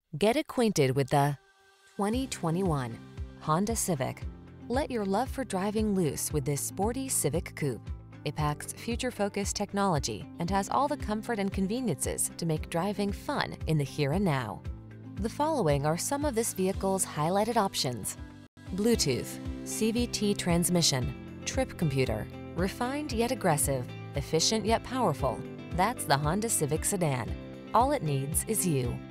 Get acquainted with the 2021 Honda Civic. Let your love for driving loose with this sporty Civic coupe. It packs future-focused technology and has all the comfort and conveniences to make driving fun in the here and now. The following are some of this vehicle's highlighted options: Bluetooth, CVT transmission, trip computer, refined yet aggressive, efficient yet powerful. That's the Honda Civic sedan. All it needs is you.